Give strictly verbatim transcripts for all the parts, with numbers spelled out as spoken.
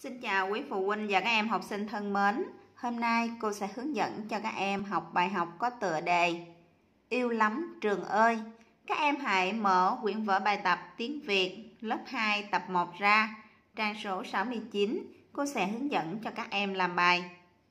Xin chào quý phụ huynh và các em học sinh thân mến. Hôm nay cô sẽ hướng dẫn cho các em học bài học có tựa đề Yêu lắm trường ơi. Các em hãy mở quyển vở bài tập tiếng Việt lớp hai tập một ra, trang số sáu mươi chín. Cô sẽ hướng dẫn cho các em làm bài.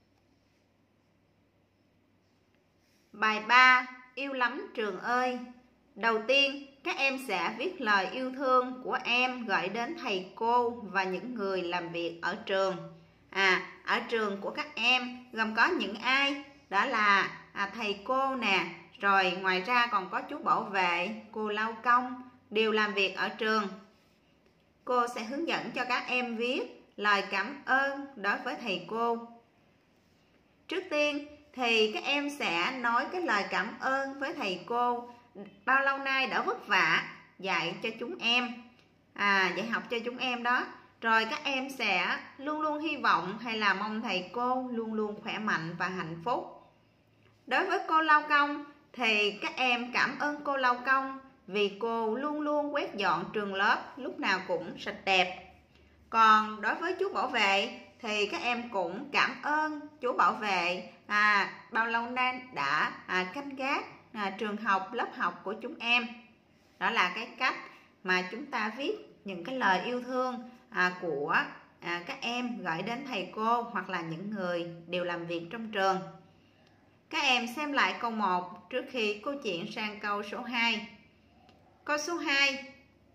Bài ba. Yêu lắm trường ơi. Đầu tiên, các em sẽ viết lời yêu thương của em gửi đến thầy cô và những người làm việc ở trường. À, ở trường của các em gồm có những ai? Đó là à, thầy cô nè, rồi ngoài ra còn có chú bảo vệ, cô lao công, đều làm việc ở trường. Cô sẽ hướng dẫn cho các em viết lời cảm ơn đối với thầy cô. Trước tiên thì các em sẽ nói cái lời cảm ơn với thầy cô bao lâu nay đã vất vả dạy cho chúng em, à, dạy học cho chúng em đó. Rồi các em sẽ luôn luôn hy vọng hay là mong thầy cô luôn luôn khỏe mạnh và hạnh phúc. Đối với cô lao công thì các em cảm ơn cô lao công vì cô luôn luôn quét dọn trường lớp lúc nào cũng sạch đẹp. Còn đối với chú bảo vệ thì các em cũng cảm ơn chú bảo vệ à, bao lâu nay đã à, canh gác à, trường học, lớp học của chúng em. Đó là cái cách mà chúng ta viết những cái lời yêu thương à, của à, các em gửi đến thầy cô hoặc là những người đều làm việc trong trường. Các em xem lại câu một trước khi cô chuyển sang câu số hai. Câu số hai.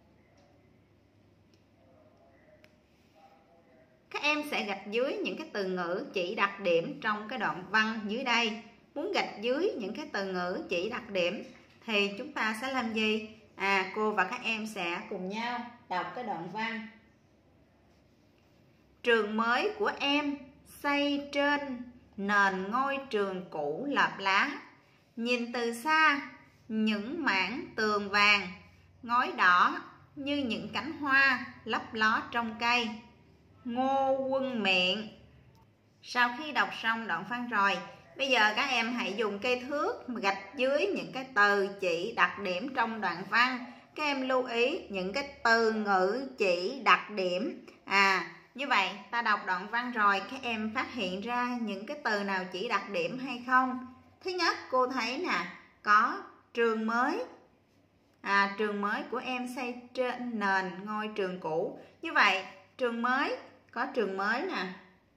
Các em sẽ gạch dưới những cái từ ngữ chỉ đặc điểm trong cái đoạn văn dưới đây. Muốn gạch dưới những cái từ ngữ chỉ đặc điểm thì chúng ta sẽ làm gì? À, cô và các em sẽ cùng nhau đọc cái đoạn văn. Trường mới của em xây trên nền ngôi trường cũ lợp lá. Nhìn từ xa, những mảng tường vàng, ngói đỏ như những cánh hoa lấp ló trong cây. Ngô Quân Miện. Sau khi đọc xong đoạn văn rồi, bây giờ các em hãy dùng cây thước gạch dưới những cái từ chỉ đặc điểm trong đoạn văn. Các em lưu ý những cái từ ngữ chỉ đặc điểm. À, như vậy ta đọc đoạn văn rồi, các em phát hiện ra những cái từ nào chỉ đặc điểm hay không? Thứ nhất, cô thấy nè, có trường mới. À, trường mới của em xây trên nền ngôi trường cũ. Như vậy, trường mới, có trường mới nè.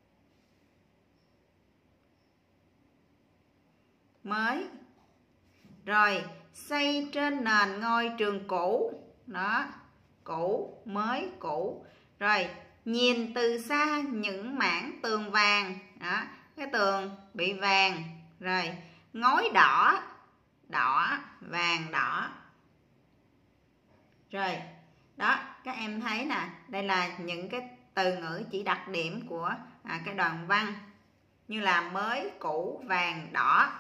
Mới. Rồi, xây trên nền ngôi trường cũ. Đó, cũ, mới, cũ. Rồi, nhìn từ xa những mảng tường vàng. Đó, cái tường bị vàng. Rồi, ngói đỏ, đỏ, vàng, đỏ. Rồi, đó, các em thấy nè, đây là những cái từ ngữ chỉ đặc điểm của à, cái đoạn văn. Như là mới, cũ, vàng, đỏ.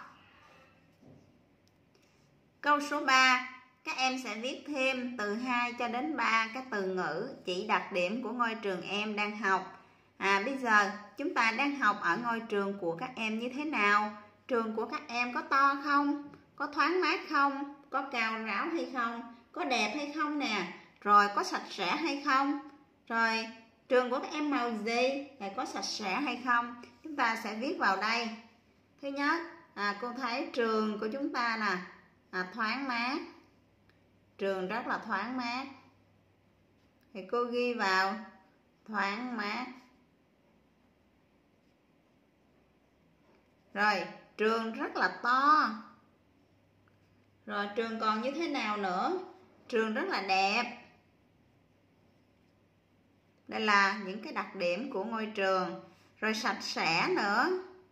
Câu số ba, các em sẽ viết thêm từ hai cho đến ba cái từ ngữ chỉ đặc điểm của ngôi trường em đang học. À, bây giờ chúng ta đang học ở ngôi trường của các em như thế nào? Trường của các em có to không? Có thoáng mát không? Có cao ráo hay không? Có đẹp hay không nè? Rồi có sạch sẽ hay không? Rồi trường của các em màu gì? Rồi có sạch sẽ hay không? Chúng ta sẽ viết vào đây. Thứ nhất, à, cô thấy trường của chúng ta nè, à, thoáng mát. Trường rất là thoáng mát. Thì cô ghi vào thoáng mát. Rồi, trường rất là to. Rồi, trường còn như thế nào nữa? Trường rất là đẹp. Đây là những cái đặc điểm của ngôi trường. Rồi sạch sẽ nữa.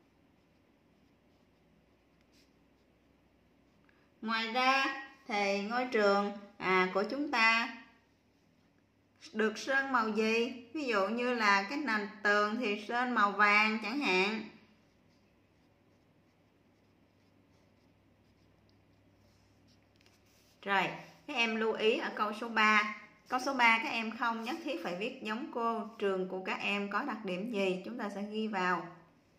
Ngoài ra thì ngôi trường à, của chúng ta được sơn màu gì? Ví dụ như là cái nền tường thì sơn màu vàng chẳng hạn. Rồi, các em lưu ý ở câu số ba. Câu số ba các em không nhất thiết phải viết giống cô. Trường của các em có đặc điểm gì? Chúng ta sẽ ghi vào.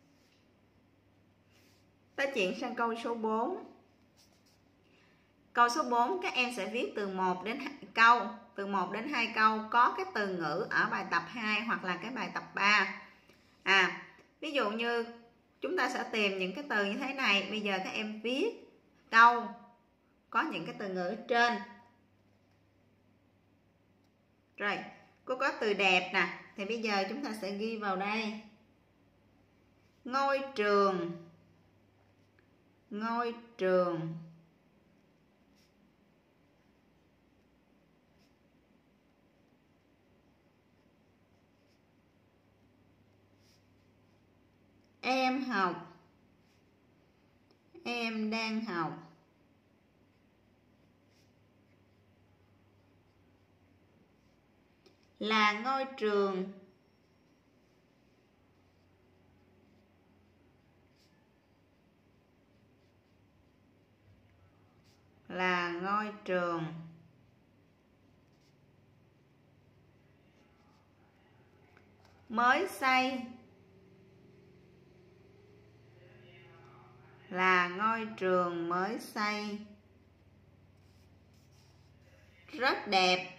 Ta chuyển sang câu số bốn. Câu số bốn các em sẽ viết từ một đến hai câu. từ một đến hai câu có cái từ ngữ ở bài tập hai hoặc là cái bài tập ba. À, ví dụ như chúng ta sẽ tìm những cái từ như thế này. Bây giờ các em viết câu có những cái từ ngữ trên. Rồi, cô có từ đẹp nè, thì bây giờ chúng ta sẽ ghi vào đây. Ngôi trường. Ngôi trường. Em học. Em đang học. Là ngôi trường. Là ngôi trường. Mới xây. Là ngôi trường mới xây. Rất đẹp.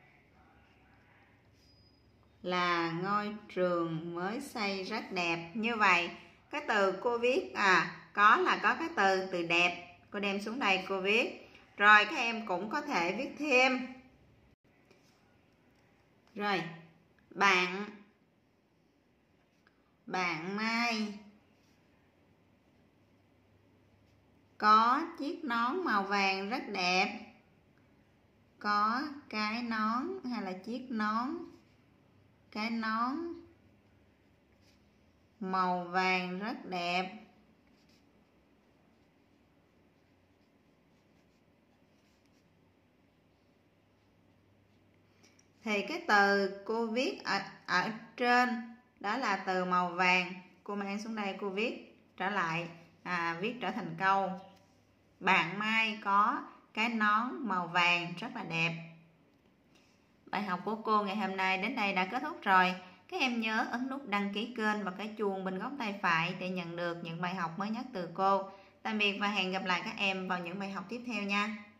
Là ngôi trường mới xây rất đẹp. Như vậy cái từ cô viết à có là có cái từ từ đẹp, cô đem xuống đây cô viết. Rồi các em cũng có thể viết thêm. Rồi, bạn. Bạn Mai có chiếc nón màu vàng rất đẹp. Có cái nón hay là chiếc nón. Cái nón màu vàng rất đẹp. Thì cái từ cô viết ở, ở trên đó là từ màu vàng. Cô mang xuống đây cô viết trở lại, à, viết trở thành câu. Bạn Mai có cái nón màu vàng rất là đẹp. Bài học của cô ngày hôm nay đến đây đã kết thúc rồi. Các em nhớ ấn nút đăng ký kênh và cái chuông bên góc tay phải để nhận được những bài học mới nhất từ cô. Tạm biệt và hẹn gặp lại các em vào những bài học tiếp theo nha.